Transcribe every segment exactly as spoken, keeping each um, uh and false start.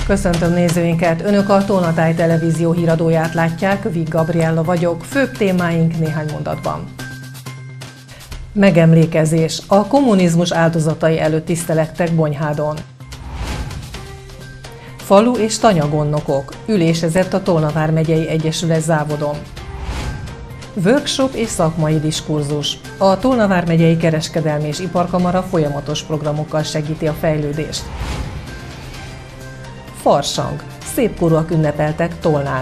Köszöntöm nézőinket! Önök a Tolnatáj televízió híradóját látják, Vig Gabriella vagyok, főbb témáink néhány mondatban. Megemlékezés. A kommunizmus áldozatai előtt tisztelegtek Bonyhádon. Falu és tanyagondnokok. Ülésezett a Tolna vármegyei egyesület závodon. Workshop és szakmai diskurzus. A Tolna vármegyei kereskedelmi és iparkamara folyamatos programokkal segíti a fejlődést. Farsang. Szépkorúak ünnepeltek Tolnán.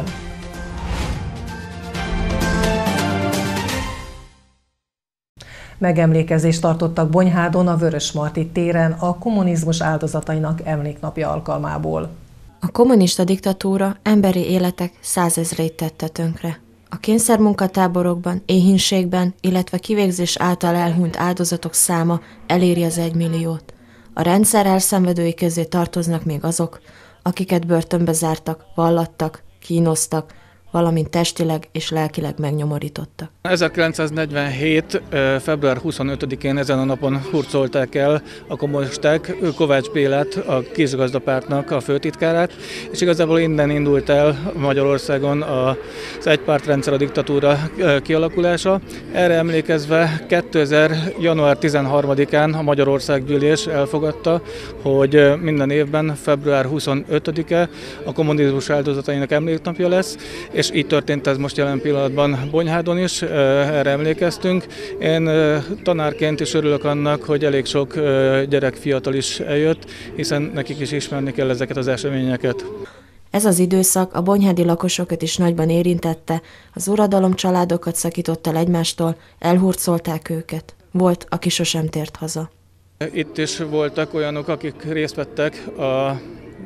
Megemlékezést tartottak Bonyhádon a Vörösmarty téren a kommunizmus áldozatainak emléknapja alkalmából. A kommunista diktatúra emberi életek százezreit tette tönkre. A kényszermunkatáborokban, éhínségben, illetve kivégzés által elhunyt áldozatok száma eléri az egymilliót. A rendszer elszenvedői közé tartoznak még azok, akiket börtönbe zártak, vallattak, kínoztak, valamint testileg és lelkileg megnyomorítottak. ezerkilencszáznegyvenhét. február huszonötödikén ezen a napon hurcolták el a kommunisták Kovács Bélát, a Kisgazdapártnak a főtitkárát, és igazából innen indult el Magyarországon az egypártrendszer, a diktatúra kialakulása. Erre emlékezve kétezer. január tizenharmadikán a Magyarországgyűlés elfogadta, hogy minden évben február huszonötödike a kommunizmus áldozatainak emléknapja lesz, és így történt ez most jelen pillanatban Bonyhádon is, erre emlékeztünk. Én tanárként is örülök annak, hogy elég sok gyerek, fiatal is eljött, hiszen nekik is ismerni kell ezeket az eseményeket. Ez az időszak a bonyhádi lakosokat is nagyban érintette, az uradalom családokat szakított el egymástól, elhurcolták őket. Volt, aki sosem tért haza. Itt is voltak olyanok, akik részt vettek a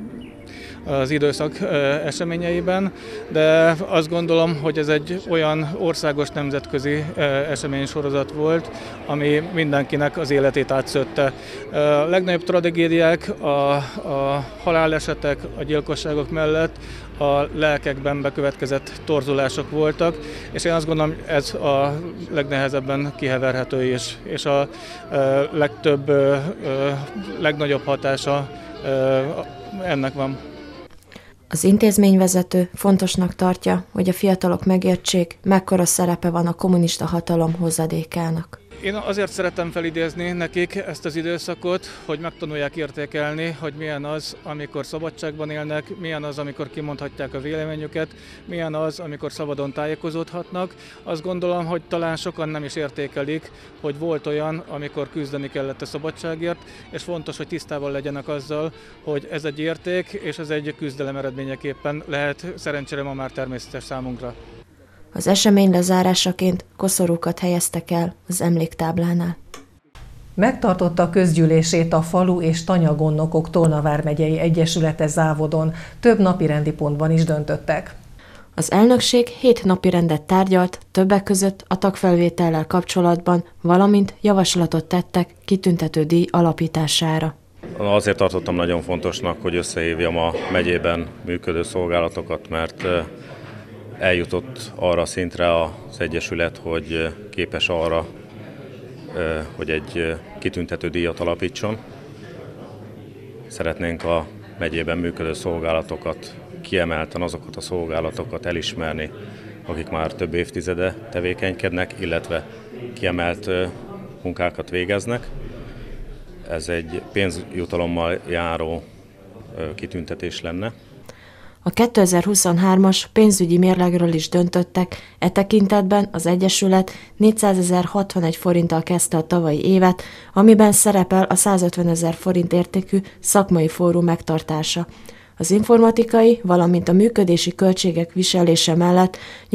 az időszak eseményeiben, de azt gondolom, hogy ez egy olyan országos nemzetközi eseménysorozat volt, ami mindenkinek az életét átszőtte. A legnagyobb tragédiák, a, a halálesetek, a gyilkosságok mellett a lelkekben bekövetkezett torzulások voltak, és én azt gondolom, ez a legnehezebben kiheverhető is, és a legtöbb, legnagyobb hatása ennek van. Az intézményvezető fontosnak tartja, hogy a fiatalok megértsék, mekkora szerepe van a kommunista hatalom hozadékának. Én azért szeretem felidézni nekik ezt az időszakot, hogy megtanulják értékelni, hogy milyen az, amikor szabadságban élnek, milyen az, amikor kimondhatják a véleményüket, milyen az, amikor szabadon tájékozódhatnak. Azt gondolom, hogy talán sokan nem is értékelik, hogy volt olyan, amikor küzdeni kellett a szabadságért, és fontos, hogy tisztában legyenek azzal, hogy ez egy érték, és ez egy küzdelem eredményeképpen lehet szerencsére ma már természetes számunkra. Az esemény lezárásaként koszorúkat helyeztek el az emléktáblánál. Megtartotta közgyűlését a Falu és tanyagondnokok Tolna vármegyei egyesülete závodon, több napirendi pontban is döntöttek. Az elnökség hét napirendet tárgyalt, többek között a tagfelvétellel kapcsolatban, valamint javaslatot tettek kitüntető díj alapítására. Azért tartottam nagyon fontosnak, hogy összehívjam a megyében működő szolgálatokat, mert eljutott arra szintre az egyesület, hogy képes arra, hogy egy kitüntető díjat alapítson. Szeretnénk a megyében működő szolgálatokat, kiemelten azokat a szolgálatokat elismerni, akik már több évtizede tevékenykednek, illetve kiemelt munkákat végeznek. Ez egy pénzjutalommal járó kitüntetés lenne. A kétezer-huszonhármas pénzügyi mérlegről is döntöttek, e tekintetben az Egyesület négyszázezer-hatvanegy forinttal kezdte a tavalyi évet, amiben szerepel a százötvenezer forint értékű szakmai fórum megtartása. Az informatikai, valamint a működési költségek viselése mellett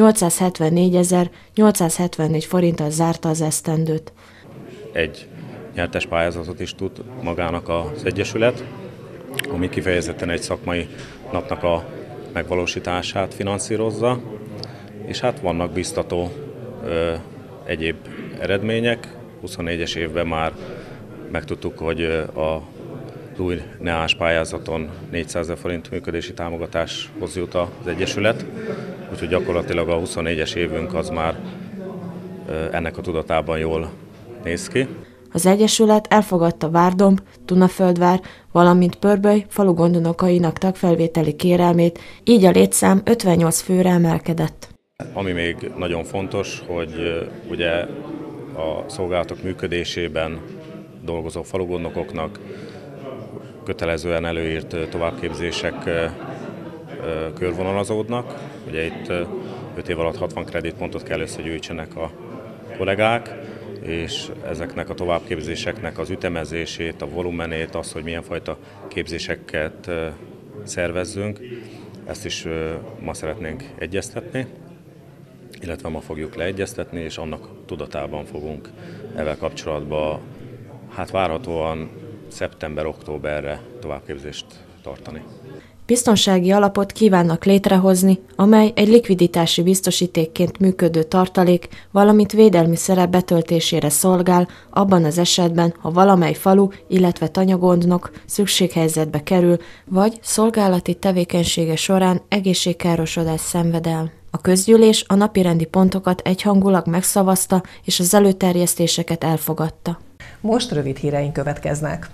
nyolcszázhetvennégyezer-nyolcszázhetvennégy forinttal zárta az esztendőt. Egy nyertes pályázatot is tud magának az Egyesület, ami kifejezetten egy szakmai napnak a megvalósítását finanszírozza, és hát vannak biztató ö, egyéb eredmények. huszonnégyes évben már megtudtuk, hogy a új neás pályázaton négyszázezer forint működési támogatáshoz jut az Egyesület, úgyhogy gyakorlatilag a huszonnégyes évünk az már ö, ennek a tudatában jól néz ki. Az Egyesület elfogadta Várdomb, Tunaföldvár, valamint Pörböly falu gondnokainak tagfelvételi kérelmét, így a létszám ötvennyolc főre emelkedett. Ami még nagyon fontos, hogy ugye a szolgálatok működésében dolgozó falugondnokoknak kötelezően előírt továbbképzések körvonalazódnak. Ugye itt öt év alatt hatvan kreditpontot kell összegyűjtsenek a kollégák, és ezeknek a továbbképzéseknek az ütemezését, a volumenét, az, hogy milyen fajta képzéseket szervezzünk, ezt is ma szeretnénk egyeztetni, illetve ma fogjuk leegyeztetni, és annak tudatában fogunk ezzel kapcsolatban hát várhatóan szeptember-októberre továbbképzést tartani. Biztonsági alapot kívánnak létrehozni, amely egy likviditási biztosítékként működő tartalék, valamint védelmi szerep betöltésére szolgál, abban az esetben, ha valamely falu, illetve tanyagondnok szükséghelyzetbe kerül, vagy szolgálati tevékenysége során egészségkárosodást szenved el. A közgyűlés a napirendi pontokat egyhangulag megszavazta, és az előterjesztéseket elfogadta. Most rövid híreink következnek.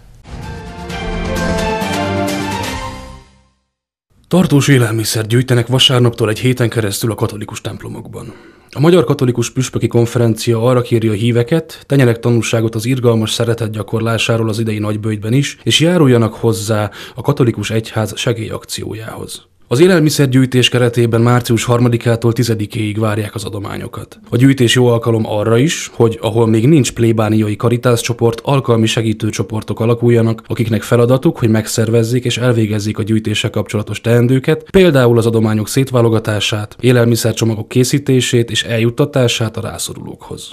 Tartós élelmiszert gyűjtenek vasárnaptól egy héten keresztül a katolikus templomokban. A Magyar Katolikus Püspöki Konferencia arra kéri a híveket, tegyenek tanúságot az irgalmas szeretet gyakorlásáról az idei nagyböjtben is, és járuljanak hozzá a katolikus egyház segélyakciójához. Az élelmiszergyűjtés keretében március harmadikától tizedikéig várják az adományokat. A gyűjtés jó alkalom arra is, hogy ahol még nincs plébániai karitászcsoport, alkalmi segítőcsoportok alakuljanak, akiknek feladatuk, hogy megszervezzék és elvégezzék a gyűjtéssel kapcsolatos teendőket, például az adományok szétválogatását, élelmiszercsomagok készítését és eljuttatását a rászorulókhoz.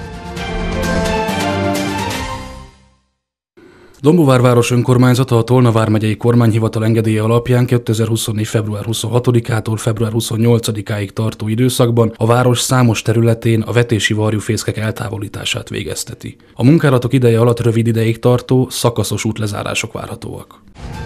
Dombóvár város önkormányzata a Tolna vármegyei kormányhivatal engedélye alapján kétezer-huszonnégy. február huszonhatodikától február huszonnyolcadikáig tartó időszakban a város számos területén a vetési varjúfészkek eltávolítását végezteti. A munkálatok ideje alatt rövid ideig tartó, szakaszos útlezárások várhatóak.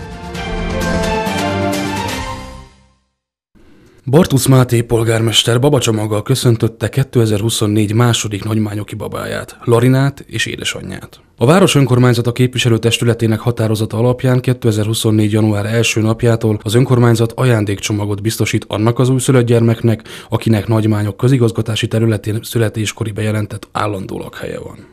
Bartusz Máté polgármester babacsomaggal köszöntötte kétezer-huszonnégy második nagymányoki babáját, Larinát és édesanyját. A város önkormányzata képviselőtestületének határozata alapján kétezer-huszonnégy. január első napjától az önkormányzat ajándékcsomagot biztosít annak az újszülött gyermeknek, akinek nagymányok közigazgatási területén születéskori bejelentett állandó lakhelye van.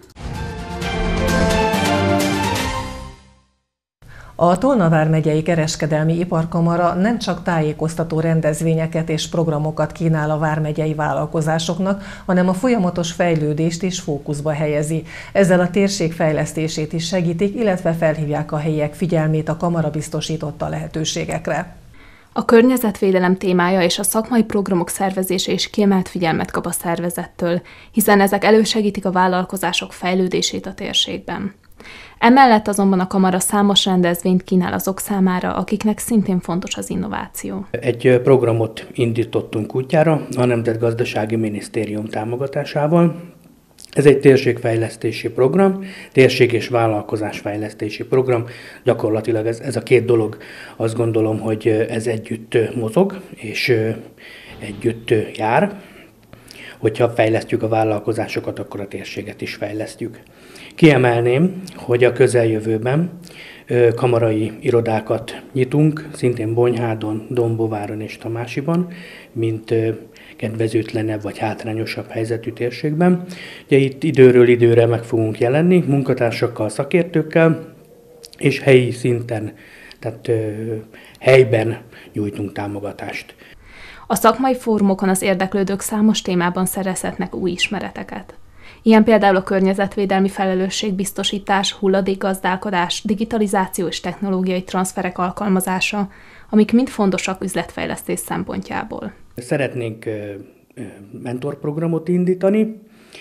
A Tolna vármegyei kereskedelmi iparkamara nem csak tájékoztató rendezvényeket és programokat kínál a vármegyei vállalkozásoknak, hanem a folyamatos fejlődést is fókuszba helyezi. Ezzel a térség fejlesztését is segítik, illetve felhívják a helyiek figyelmét a kamara biztosította lehetőségekre. A környezetvédelem témája és a szakmai programok szervezése is kiemelt figyelmet kap a szervezettől, hiszen ezek elősegítik a vállalkozások fejlődését a térségben. Emellett azonban a kamara számos rendezvényt kínál azok számára, akiknek szintén fontos az innováció. Egy programot indítottunk útjára a Nemzetgazdasági Minisztérium támogatásával. Ez egy térségfejlesztési program, térség és vállalkozásfejlesztési program. Gyakorlatilag ez, ez a két dolog, azt gondolom, hogy ez együtt mozog és együtt jár. Hogyha fejlesztjük a vállalkozásokat, akkor a térséget is fejlesztjük. Kiemelném, hogy a közeljövőben kamarai irodákat nyitunk, szintén Bonyhádon, Dombováron és Tamásiban, mint kedvezőtlenebb vagy hátrányosabb helyzetű térségben. Ugye itt időről időre meg fogunk jelenni munkatársakkal, szakértőkkel, és helyi szinten, tehát helyben nyújtunk támogatást. A szakmai fórumokon az érdeklődők számos témában szerezhetnek új ismereteket. Ilyen például a környezetvédelmi felelősségbiztosítás, hulladékgazdálkodás, digitalizáció és technológiai transzferek alkalmazása, amik mind fontosak üzletfejlesztés szempontjából. Szeretnénk mentorprogramot indítani.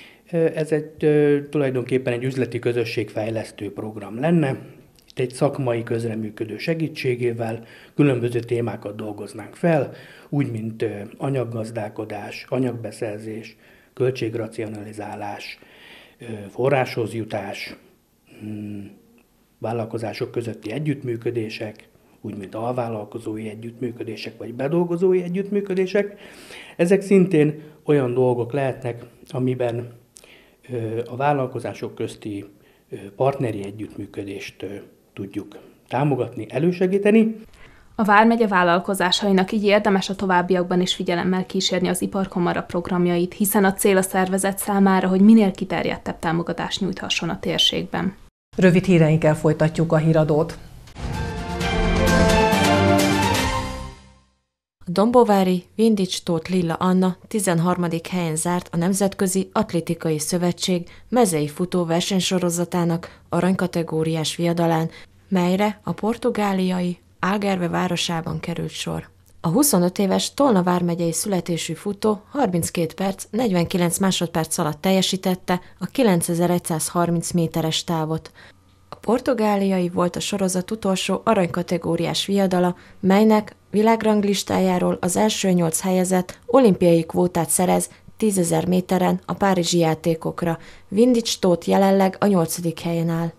Ez egy tulajdonképpen egy üzleti közösségfejlesztő program lenne. Itt egy szakmai közreműködő segítségével különböző témákat dolgoznánk fel, úgy, mint anyaggazdálkodás, anyagbeszerzés, költségracionalizálás, forráshoz jutás, vállalkozások közötti együttműködések, úgy, mint alvállalkozói együttműködések, vagy bedolgozói együttműködések. Ezek szintén olyan dolgok lehetnek, amiben a vállalkozások közti partneri együttműködést tudjuk támogatni, elősegíteni. A vármegye vállalkozásainak így érdemes a továbbiakban is figyelemmel kísérni az iparkamara programjait, hiszen a cél a szervezet számára, hogy minél kiterjedtebb támogatást nyújthasson a térségben. Rövid híreinkkel folytatjuk a híradót. A dombovári Vindics Tóth Lilla Anna tizenharmadik helyen zárt a Nemzetközi Atlétikai Szövetség mezei futó versenysorozatának aranykategóriás viadalán, melyre a portugáliai Algarve városában került sor. A huszonöt éves Tolna vármegyei születésű futó harminckét perc, negyvenkilenc másodperc alatt teljesítette a kilencezer-százharminc méteres távot. A portugáliai volt a sorozat utolsó aranykategóriás viadala, melynek világranglistájáról az első nyolc helyezett olimpiai kvótát szerez tízezer méteren a párizsi játékokra. Vindics Tóth jelenleg a nyolcadik helyen áll.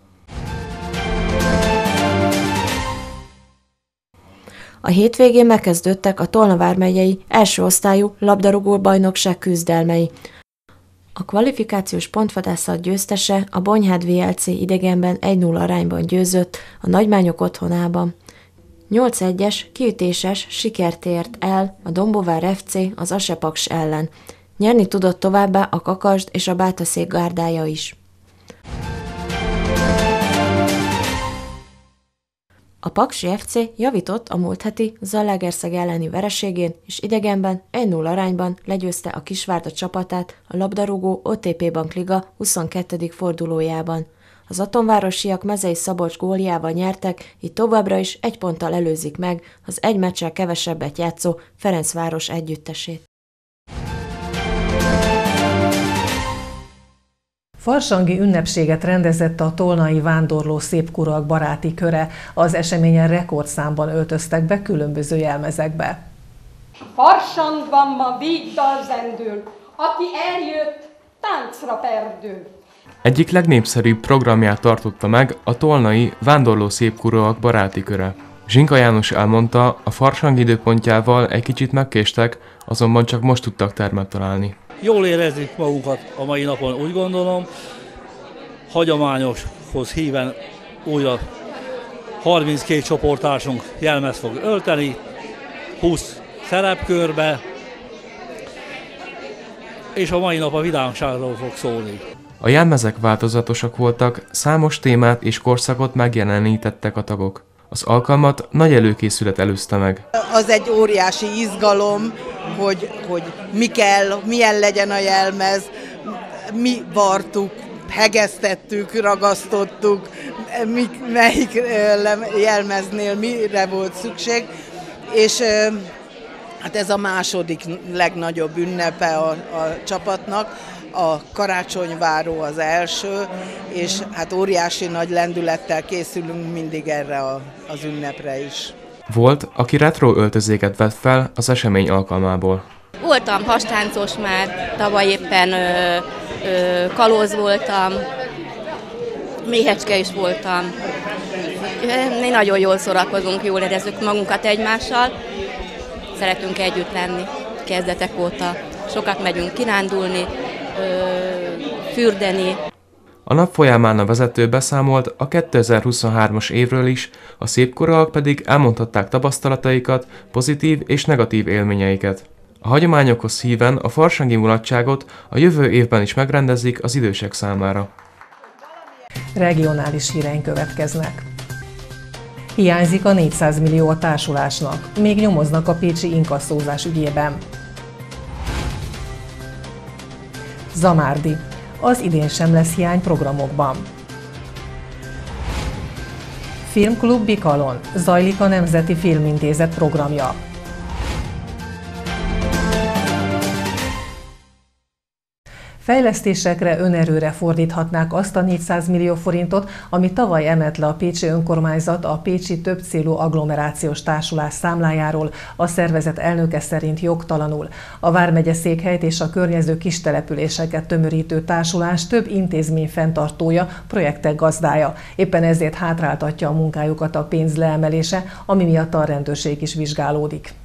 A hétvégén megkezdődtek a Tolna vármegyei első osztályú labdarúgó bajnokság küzdelmei. A kvalifikációs pontvadászat győztese a Bonyhád vé el cé idegenben egy nulla arányban győzött a Nagymányok otthonában. nyolc egyes kiütéses sikert ért el a Dombovár ef cé az Asepaks ellen. Nyerni tudott továbbá a Kakasd és a Bátaszék gárdája is. A Paksi ef cé javított a múlt heti Zalaegerszeg elleni vereségén, és idegenben egy nulla arányban legyőzte a Kisvárda csapatát a labdarúgó o té pé Bank Liga huszonkettedik fordulójában. Az atomvárosiak Mezei Szabolcs góljával nyertek, így továbbra is egy ponttal előzik meg az egy meccsel kevesebbet játszó Ferencváros együttesét. Farsangi ünnepséget rendezett a tolnai vándorló szépkurak baráti köre. Az eseményen rekordszámban öltöztek be különböző jelmezekbe. Farsangban ma vígdal zendül, aki eljött, táncra perdül. Egyik legnépszerűbb programját tartotta meg a tolnai vándorló szépkurak baráti köre. Zsinka János elmondta, a Farsang időpontjával egy kicsit megkéstek, azonban csak most tudtak termet találni. Jól érezzük magunkat a mai napon, úgy gondolom. Hagyományoshoz híven újra harminckét csoporttársunk jelmezt fog ölteni, húsz szerepkörbe, és a mai nap a vidámságról fog szólni. A jelmezek változatosak voltak, számos témát és korszakot megjelenítettek a tagok. Az alkalmat nagy előkészület előzte meg. Az egy óriási izgalom, hogy, hogy mi kell, milyen legyen a jelmez, mi vartuk, hegesztettük, ragasztottuk, mi, melyik jelmeznél mire volt szükség, és hát ez a második legnagyobb ünnepe a, a csapatnak. A karácsonyváró az első, és hát óriási nagy lendülettel készülünk mindig erre a, az ünnepre is. Volt, aki retro öltözéket vett fel az esemény alkalmából. Voltam hastáncos már, tavaly éppen ö, ö, kalóz voltam, méhecske is voltam. Mi nagyon jól szórakozunk, jól érezzük magunkat egymással, szeretünk együtt lenni kezdetek óta. Sokat megyünk kirándulni, fürdeni. A nap folyamán a vezető beszámolt a kétezer-huszonhármas évről is, a szépkurak pedig elmondhatták tapasztalataikat, pozitív és negatív élményeiket. A hagyományokhoz híven a farsangi mulatságot a jövő évben is megrendezik az idősek számára. Regionális híreink következnek. Hiányzik a négyszáz millió a társulásnak, még nyomoznak a pécsi inkasszózás ügyében. Zamárdi. Az idén sem lesz hiány programokban. Filmklub Bikalon. Zajlik a Nemzeti Filmintézet programja. Fejlesztésekre, önerőre fordíthatnák azt a négyszáz millió forintot, amit tavaly emelt le a pécsi önkormányzat a pécsi többcélú agglomerációs társulás számlájáról, a szervezet elnöke szerint jogtalanul. A vármegye székhelyt és a környező kistelepüléseket tömörítő társulás több intézmény fenntartója, projektek gazdája. Éppen ezért hátráltatja a munkájukat a pénz leemelése, ami miatt a rendőrség is vizsgálódik.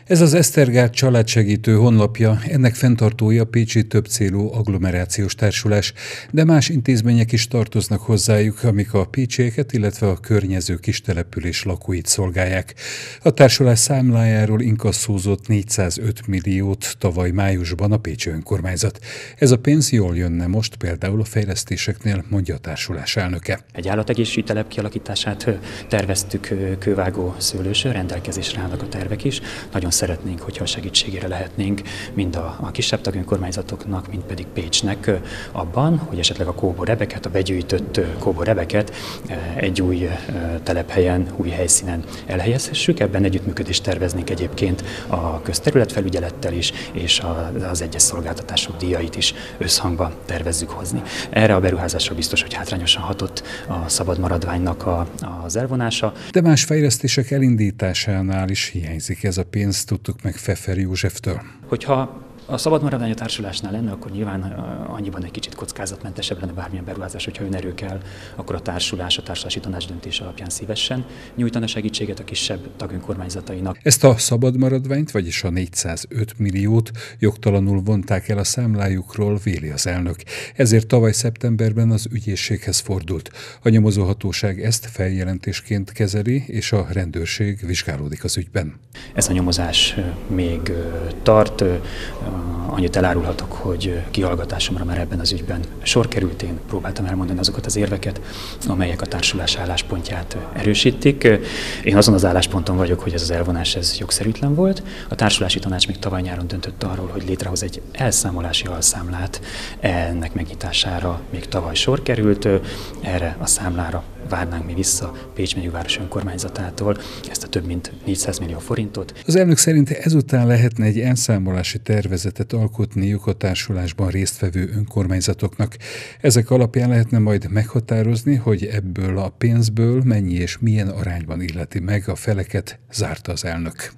Ez az Esztergárd családsegítő honlapja, ennek fenntartója a pécsi többcélú agglomerációs társulás, de más intézmények is tartoznak hozzájuk, amik a pécsieket, illetve a környező kistelepülés lakóit szolgálják. A társulás számlájáról inkasszózott négyszázöt milliót tavaly májusban a pécsi önkormányzat. Ez a pénz jól jönne most például a fejlesztéseknél, mondja a társulás elnöke. Egy állategészségügyi telep kialakítását terveztük kővágó szőlősön, rendelkezésre állnak a tervek is. Nagyon szeretnénk, hogyha a segítségére lehetnénk mind a, a kisebb tagönkormányzatoknak, mind pedig Pécsnek abban, hogy esetleg a kóborrebeket, a begyűjtött kóborrebeket egy új telephelyen, új helyszínen elhelyezhessük. Ebben együttműködést terveznénk egyébként a közterületfelügyelettel is, és az egyes szolgáltatások díjait is összhangba tervezzük hozni. Erre a beruházásra biztos, hogy hátrányosan hatott a szabad maradványnak a, az elvonása. De más fejlesztések elindításánál is hiányzik ez a pénz, tudtuk meg Pfeffer Józseftől. Hogyha a szabad maradvány a társulásnál lenne, akkor nyilván annyiban egy kicsit kockázatmentesebb lenne bármilyen beruházás, hogyha önerő kell, akkor a társulás, a társulási tanács döntése alapján szívesen nyújtana segítséget a kisebb tagönkormányzatainak. Ezt a szabad maradványt, vagyis a négyszázöt milliót jogtalanul vonták el a számlájukról, véli az elnök. Ezért tavaly szeptemberben az ügyészséghez fordult. A nyomozóhatóság ezt feljelentésként kezeli, és a rendőrség vizsgálódik az ügyben. Ez a nyomozás még tart. Annyit elárulhatok, hogy kihallgatásomra már ebben az ügyben sor került. Én próbáltam elmondani azokat az érveket, amelyek a társulás álláspontját erősítik. Én azon az állásponton vagyok, hogy ez az elvonás ez jogszerűtlen volt. A társulási tanács még tavaly nyáron döntött arról, hogy létrehoz egy elszámolási alszámlát. Ennek megnyitására még tavaly sor került. Erre a számlára várnánk mi vissza Pécs megyei város önkormányzatától ezt a több mint négyszáz millió forintot. Az elnök szerint ezután lehetne egy elszámolási tervezetet alkotniuk a társulásban résztvevő önkormányzatoknak. Ezek alapján lehetne majd meghatározni, hogy ebből a pénzből mennyi és milyen arányban illeti meg a feleket, zárta az elnök.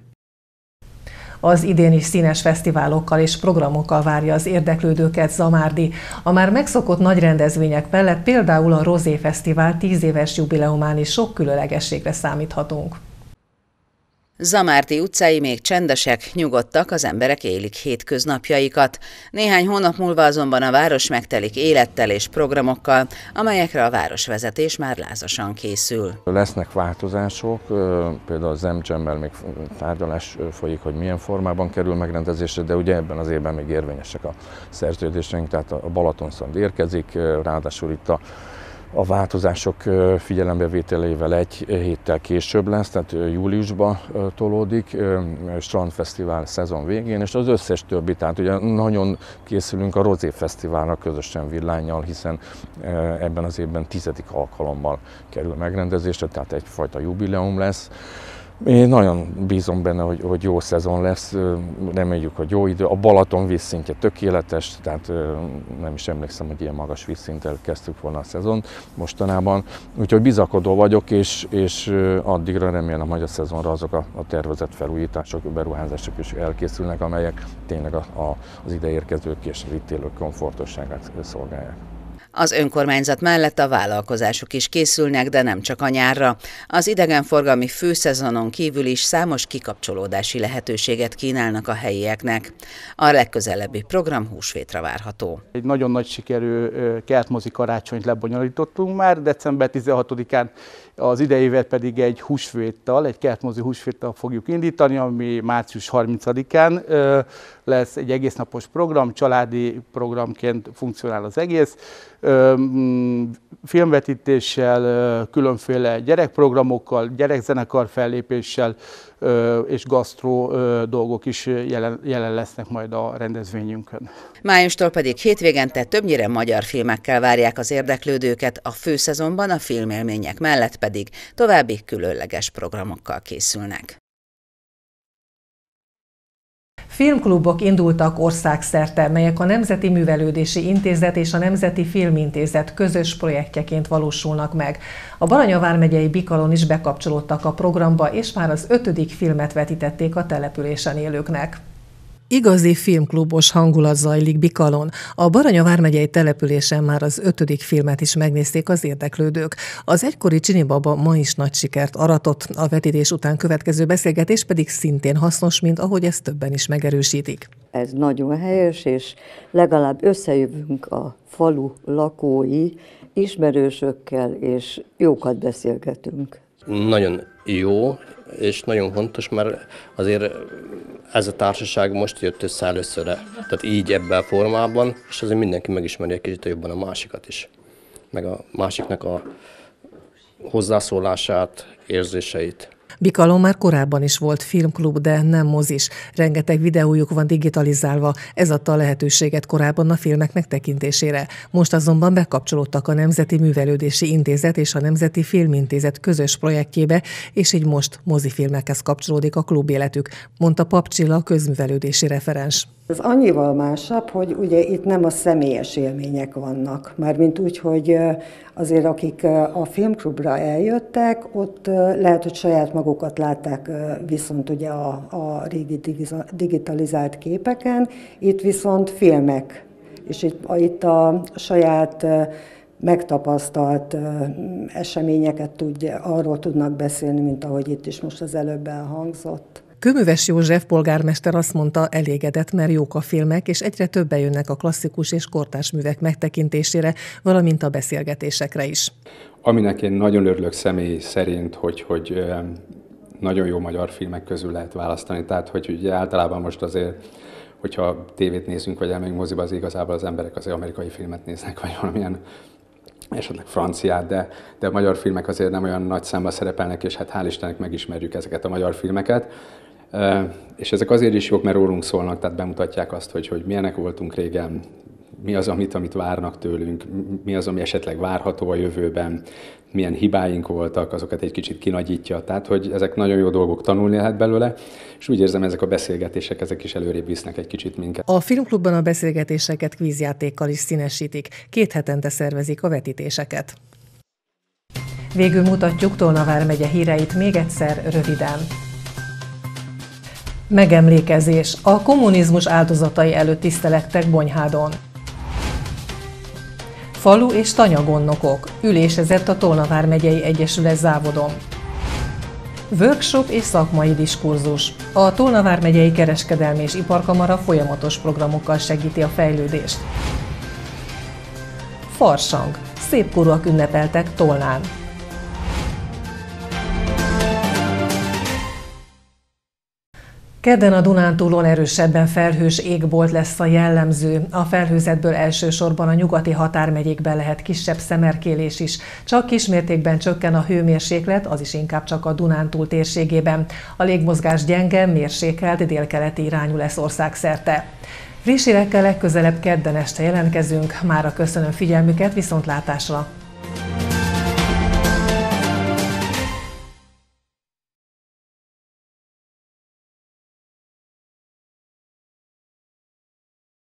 Az idén is színes fesztiválokkal és programokkal várja az érdeklődőket Zamárdi. A már megszokott nagy rendezvények mellett például a Rozé Fesztivál tíz éves jubileumán is sok különlegességre számíthatunk. Zamárdi utcái még csendesek, nyugodtak, az emberek élik hétköznapjaikat. Néhány hónap múlva azonban a város megtelik élettel és programokkal, amelyekre a városvezetés már lázasan készül. Lesznek változások, például az em dzsemmel még tárgyalás folyik, hogy milyen formában kerül megrendezésre, de ugye ebben az évben még érvényesek a szerződéseink, tehát a Balatonszand érkezik, ráadásul itt a A változások figyelembevételével egy héttel később lesz, tehát júliusba tolódik, strandfesztivál szezon végén, és az összes többi, tehát ugye nagyon készülünk a Rozé Fesztiválra közösen Villánnyal, hiszen ebben az évben tizedik alkalommal kerül megrendezésre, tehát egyfajta jubileum lesz. Én nagyon bízom benne, hogy, hogy jó szezon lesz, reméljük, hogy jó idő. A Balaton vízszintje tökéletes, tehát nem is emlékszem, hogy ilyen magas vízszinttel kezdtük volna a szezon mostanában. Úgyhogy bizakodó vagyok, és, és addigra remélem, hogy a szezonra azok a, a tervezett felújítások, beruházások is elkészülnek, amelyek tényleg a, a, az ide érkezők és az itt élők komfortosságát szolgálják. Az önkormányzat mellett a vállalkozások is készülnek, de nem csak a nyárra. Az idegenforgalmi főszezonon kívül is számos kikapcsolódási lehetőséget kínálnak a helyieknek. A legközelebbi program húsvétra várható. Egy nagyon nagy sikerű kertmozi karácsonyt lebonyolítottunk már, december tizenhatodikán, az idejével pedig egy húsvéttal, egy kertmozi húsvéttal fogjuk indítani, ami március harmincadikán lesz egy egésznapos program, családi programként funkcionál az egész. Filmvetítéssel, különféle gyerekprogramokkal, gyerekzenekar fellépéssel és gasztró dolgok is jelen, jelen lesznek majd a rendezvényünkön. Májustól pedig hétvégente többnyire magyar filmekkel várják az érdeklődőket, a főszezonban a filmélmények mellett pedig további különleges programokkal készülnek. Filmklubok indultak országszerte, melyek a Nemzeti Művelődési Intézet és a Nemzeti Filmintézet közös projektjeként valósulnak meg. A Baranya vármegyei Bikalon is bekapcsolódtak a programba, és már az ötödik filmet vetítették a településen élőknek. Igazi filmklubos hangulat zajlik Bikalon. A Baranya vármegyei településen már az ötödik filmet is megnézték az érdeklődők. Az egykori Csini Baba ma is nagy sikert aratott, a vetítés után következő beszélgetés pedig szintén hasznos, mint ahogy ezt többen is megerősítik. Ez nagyon helyes, és legalább összejövünk a falu lakói, ismerősökkel, és jókat beszélgetünk. Nagyon jó, és nagyon fontos, mert azért ez a társaság most jött össze előszörre, tehát így ebben a formában, és azért mindenki megismeri egy kicsit jobban a másikat is, meg a másiknak a hozzászólását, érzéseit. Bikalon már korábban is volt filmklub, de nem mozis. Rengeteg videójuk van digitalizálva, ez adta a lehetőséget korábban a filmek megtekintésére. Most azonban bekapcsolódtak a Nemzeti Művelődési Intézet és a Nemzeti Filmintézet közös projektjébe, és így most mozifilmekhez kapcsolódik a klub életük, mondta Pap Csilla, a közművelődési referens. Ez annyival másabb, hogy ugye itt nem a személyes élmények vannak, mármint úgy, hogy azért akik a filmklubra eljöttek, ott lehet, hogy saját magukat látták viszont ugye a, a régi digitalizált képeken, itt viszont filmek, és itt, itt a saját megtapasztalt eseményeket tudja, arról tudnak beszélni, mint ahogy itt is most az előbb elhangzott. Kőműves József polgármester azt mondta, elégedett, mert jók a filmek, és egyre többen jönnek a klasszikus és kortárs művek megtekintésére, valamint a beszélgetésekre is. Aminek én nagyon örülök személy szerint, hogy, hogy nagyon jó magyar filmek közül lehet választani. Tehát, hogy ugye általában most azért, hogyha tévét nézünk, vagy elmegyünk moziba, az igazából az emberek azért amerikai filmet néznek, vagy valamilyen esetleg franciát, de, de a magyar filmek azért nem olyan nagy számban szerepelnek, és hát hál' Istennek megismerjük ezeket a magyar filmeket. És ezek azért is jók, mert rólunk szólnak, tehát bemutatják azt, hogy, hogy milyenek voltunk régen, mi az, amit, amit várnak tőlünk, mi az, ami esetleg várható a jövőben, milyen hibáink voltak, azokat egy kicsit kinagyítja. Tehát, hogy ezek nagyon jó dolgok, tanulni lehet belőle, és úgy érzem, ezek a beszélgetések, ezek is előrébb visznek egy kicsit minket. A filmklubban a beszélgetéseket kvízjátékkal is színesítik. Két hetente szervezik a vetítéseket. Végül mutatjuk Tolna vármegye híreit még egyszer röviden. Megemlékezés. A kommunizmus áldozatai előtt tisztelektek Bonyhádon. Falu és tanyagondnokok. Ülésezett a Tolna vármegyei egyesület závodon. Workshop és szakmai diskurzus. A Tolna vármegyei kereskedelmi és iparkamara folyamatos programokkal segíti a fejlődést. Farsang. Szépkorúak ünnepeltek Tolnán. Kedden a Dunántúlon erősebben felhős égbolt lesz a jellemző. A felhőzetből elsősorban a nyugati határmegyékben lehet kisebb szemerkélés is. Csak kismértékben csökken a hőmérséklet, az is inkább csak a Dunántúl térségében. A légmozgás gyenge, mérsékelt, délkeleti irányú lesz országszerte. Friss hírekkel legközelebb kedden este jelentkezünk. Mára köszönöm figyelmüket, viszontlátásra!